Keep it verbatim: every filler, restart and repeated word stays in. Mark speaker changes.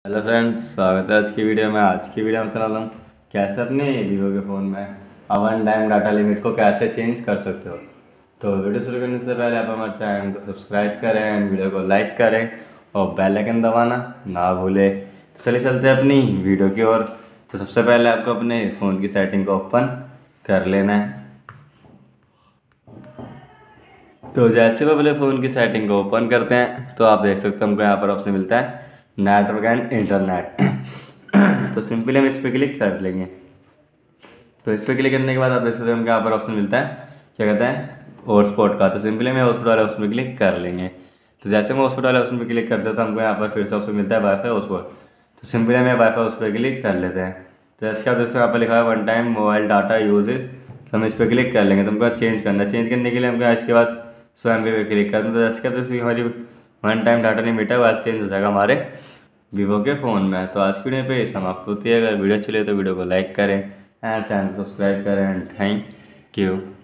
Speaker 1: Hello friends, स्वागत है आज की वीडियो में। आज की वीडियो में बता रहा हूँ कैसे अपने वीवो के फ़ोन में वन टाइम डाटा लिमिट को कैसे चेंज कर सकते हो। तो वीडियो शुरू करने से पहले आप हमारे चैनल को सब्सक्राइब करें, वीडियो को लाइक करें और बेल आइकन दबाना ना भूलें। तो चलिए चलते हैं अपनी वीडियो की ओर। तो सबसे पहले आपको अपने फ़ोन की सेटिंग को ओपन कर लेना है। तो जैसे वो अपने फ़ोन की सेटिंग को ओपन करते हैं तो आप देख सकते हो हमको यहाँ पर ऑप्शन मिलता है नेटवर्क एंड इंटरनेट। तो सिंपली हम इस पर क्लिक कर लेंगे। तो इस पर क्लिक करने के बाद आप देख सकते हो हमको यहाँ पर ऑप्शन मिलता है क्या कहते हैं हॉटस्पॉट का। तो सिंपली हम हॉटस्पॉट वाले ऑप्शन पर क्लिक कर लेंगे। तो जैसे हम हॉटस्पॉट वाले ऑप्शन पर क्लिक करते हैं तो हमको यहाँ पर फिर से ऑप्शन मिलता है वाईफाई हॉटस्पॉट। तो सिंपली हम वाईफाई उस पर क्लिक कर लेते हैं। तो जैसे आप दोस्तों यहाँ पर लिखा है one time mobile data use, तो हम इस पर क्लिक कर लेंगे। तो हमको चेंज करना है। चेंज करने के लिए हमको इसके बाद सौ एम बी पे क्लिक करना है। तो जैसे आप दोस्तों हमारी वन टाइम डाटा लिमिट है वैसे चेंज हो जाएगा हमारे वीवो के फ़ोन में। तो आज की वीडियो पे समाप्त होती है। अगर वीडियो अच्छी लगे तो वीडियो को लाइक करें एंड चैनल को सब्सक्राइब करें एंड थैंक यू।